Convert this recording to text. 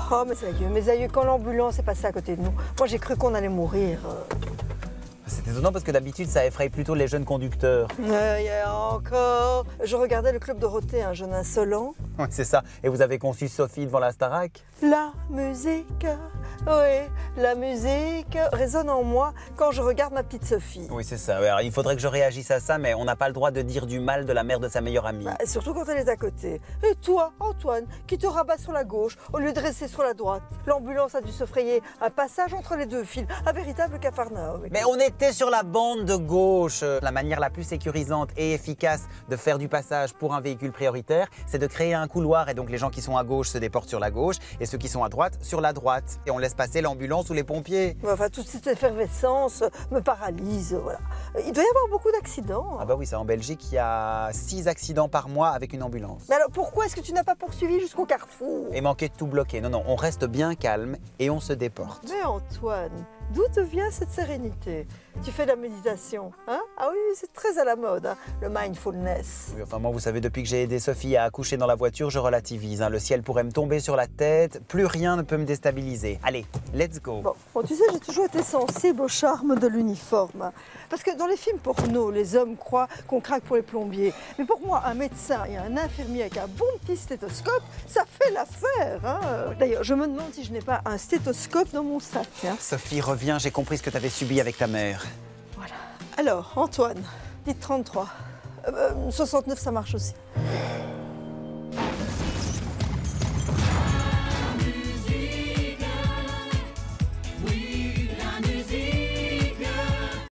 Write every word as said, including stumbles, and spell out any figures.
Oh, mes aïeux, mes aïeux, quand l'ambulance est passée à côté de nous, moi j'ai cru qu'on allait mourir. C'est étonnant parce que d'habitude, ça effraie plutôt les jeunes conducteurs. Euh, y a encore. Je regardais le Club Dorothée, un jeune insolent. Oui, c'est ça. Et vous avez conçu Sophie devant la Starac? La musique, oui, la musique résonne en moi quand je regarde ma petite Sophie. Oui, c'est ça. Alors, il faudrait que je réagisse à ça, mais on n'a pas le droit de dire du mal de la mère de sa meilleure amie. Bah, surtout quand elle est à côté. Et toi, Antoine, qui te rabat sur la gauche au lieu de rester sur la droite. L'ambulance a dû se frayer un passage entre les deux fils, un véritable capharnaüm. Mais on était sur la bande de gauche. La manière la plus sécurisante et efficace de faire du passage pour un véhicule prioritaire, c'est de créer un couloir et donc les gens qui sont à gauche se déportent sur la gauche et ceux qui sont à droite sur la droite. Et on laisse passer l'ambulance ou les pompiers. Enfin, toute cette effervescence me paralyse, voilà. Il doit y avoir beaucoup d'accidents. Ah bah oui, c'est en Belgique, il y a six accidents par mois avec une ambulance. Mais alors pourquoi est-ce que tu n'as pas poursuivi jusqu'au carrefour? Et manquer de tout bloquer. Non, non, on reste bien calme et on se déporte. Mais Antoine, d'où te vient cette sérénité? Tu fais de la méditation, hein? Ah oui, c'est très à la mode, hein, le mindfulness. Oui, enfin moi, vous savez, depuis que j'ai aidé Sophie à accoucher dans la voiture, je relativise. Hein. Le ciel pourrait me tomber sur la tête, plus rien ne peut me déstabiliser. Allez, let's go. Bon, bon tu sais, j'ai toujours été sensible au charme de l'uniforme. Parce que dans les films porno, les hommes croient qu'on craque pour les plombiers. Mais pour moi, un médecin et un infirmier avec un bon petit stéthoscope, ça fait l'affaire. Hein. D'ailleurs, je me demande si je n'ai pas un stéthoscope dans mon sac. Hein. Sophie, reviens, j'ai compris ce que tu avais subi avec ta mère. Voilà. Alors, Antoine, dites trente-trois. Euh, soixante-neuf, ça marche aussi.